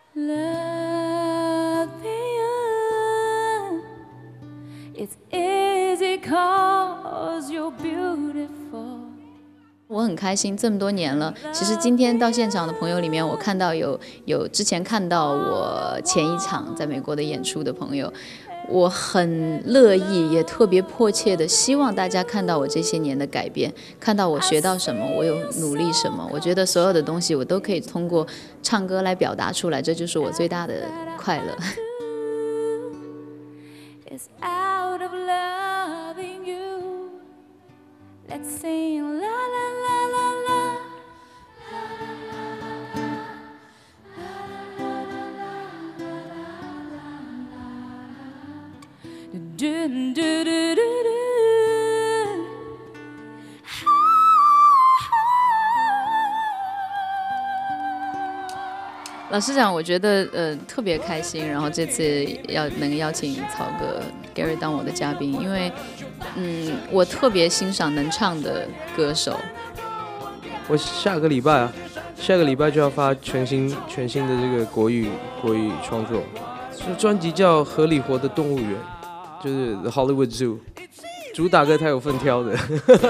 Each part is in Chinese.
Love you. It's easy 'cause you're beautiful. 我很开心，这么多年了。其实今天到现场的朋友里面，我看到有之前看到我前一场在美国的演出的朋友，我很乐意也特别迫切的希望大家看到我这些年的改变，看到我学到什么，我有努力什么。我觉得所有的东西我都可以通过唱歌来表达出来，这就是我最大的快乐。 It's out of loving you. Let's sing la la la la la. Do do do do do. 老实讲，我觉得特别开心，然后这次能邀请曹哥 Gary 当我的嘉宾，因为我特别欣赏能唱的歌手。 我下个礼拜就要发全新的这个国语创作，这专辑叫《河里活的动物园》，就是 The Hollywood Zoo， 主打歌他有份挑的。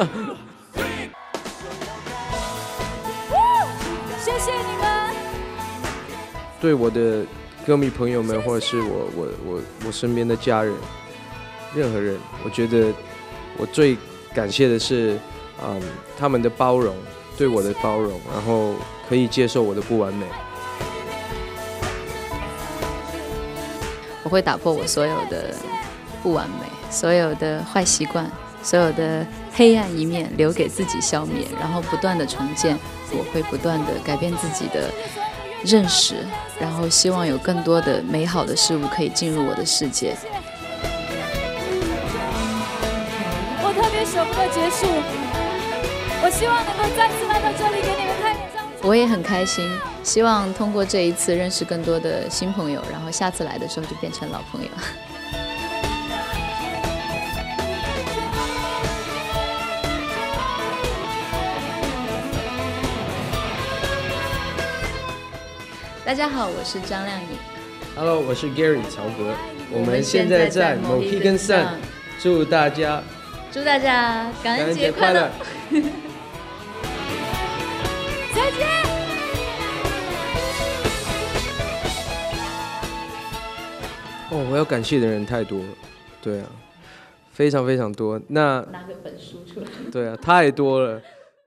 谢谢你们。 对我的歌迷朋友们，或者是我身边的家人，任何人，我觉得我最感谢的是，他们的包容，对我的包容，然后可以接受我的不完美。 我会打破我所有的不完美，所有的坏习惯，所有的黑暗一面，留给自己消灭，然后不断的重建。我会不断的改变自己的认识，然后希望有更多的美好的事物可以进入我的世界。 我特别舍不得结束，我希望能够再次来到这里给你们看演唱会。 我也很开心，希望通过这一次认识更多的新朋友，然后下次来的时候就变成老朋友。大家好，我是张靓颖。 Hello， 我是 Gary 曹格。我们现在在 Mohegan Sun， 祝大家感恩节快乐！ 再见。 我要感谢的人太多了，对啊，非常非常多。那拿个本书出来。 对啊，太多了。